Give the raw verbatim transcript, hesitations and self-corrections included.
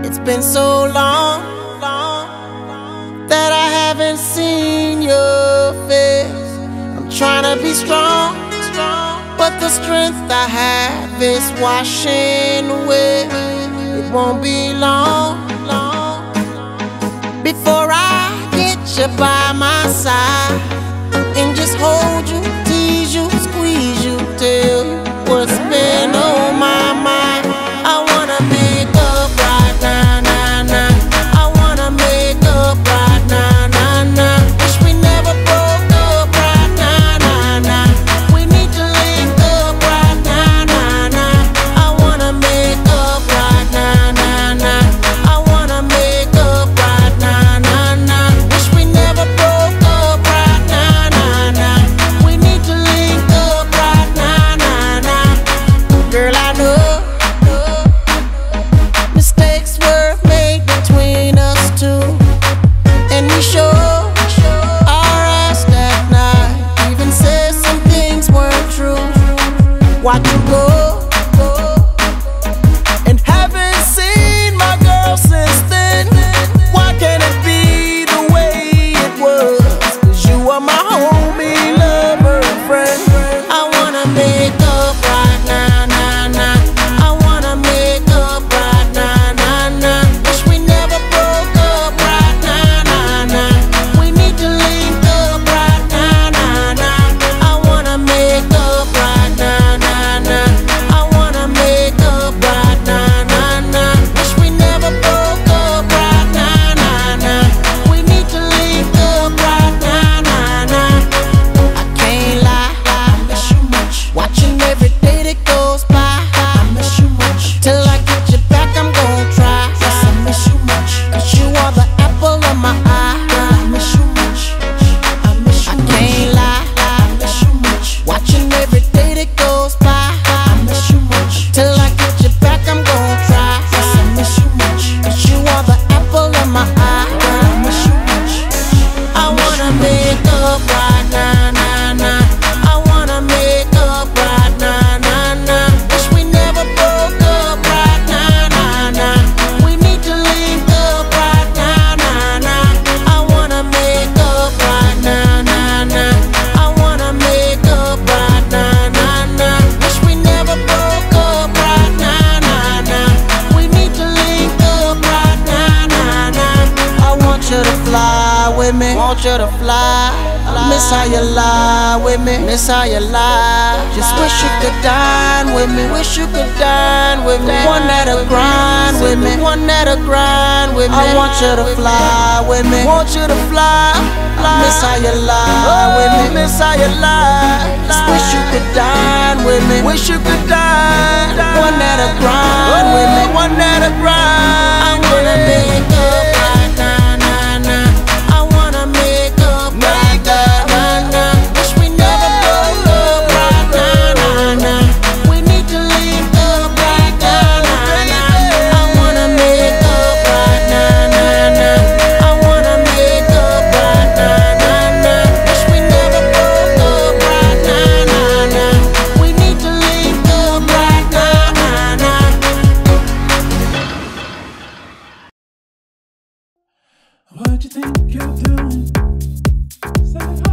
It's been so long, long that I haven't seen your face. I'm trying to be strong, strong, but the strength I have is washing away. It won't be long, long before I get you by my side and just hold you, tease you, squeeze you, tell you what's been on my mind. I wanna make up right now, now, now. I wanna make up right now, now, now. Wish we never broke up right now, now, now. We need to link up right now, now, now. I wanna make up right now, now, now. I wanna make up right now, now, now. Wish we never broke up right now, now, now. We need to link up right now, now, now. Girl, I know mistakes were made between us two, and we sure our ass that night even said some things weren't true. Watch you go and haven't seen my girl since then. Why can't it be the way it was? 'Cause you are my homie, lover, and friend. I wanna make up right now, now, now. I wanna make up right now, now, now. Wish we never broke up right now, now, now. We need to link up right now, now, now. I wanna make up right now, now, now. I wanna make up right now, now, now. Wish we never broke up right now, now, now. We need to link up right now, now, now. I can't lie, I miss you much. Watching every day that goes by, I miss you much. Till I get you back, I'm gon' try. Yes, I miss you much. 'Cause you are the apple of my eye. I miss you much. I miss you much. I can't lie, I miss you much. Watching every day that goes by, I miss you much. Till I get you back, I'm gon' try. Yes, I miss you much. 'Cause you are the apple of my eye. I miss you much. I wanna make up right now, now, now. I wanna make up right now, now, now. Wish we never broke up right now, now, now. We need to link up right now, now, now. I wanna make up right now, now, now. I wanna make up right now, now, now. Wish we never broke up right now, now, now. We need to link up right now, now, now. I want you to fly with me, want you to fly. I miss how you lie with me, miss how you lie. Just wish you could dine with me, wish you could dine with me. One that'll grind with me, one that'll grind with me. I want you to fly with me, want you to fly. I miss how you lie with me, miss how you lie. Just wish you could dine with me, wish you could dine. One that'll grind with me, one that'll grind. I wanna make up right now, now, now. I wanna make up right now, now, now. Wish we never broke up right now, now, now. We need to link up right now, now, now. I wanna make up right now, now, now. I wanna make up right now, now, now. Wish we never broke up right now, now, now. We need to link up right now, now, now. What you think you're doing? Say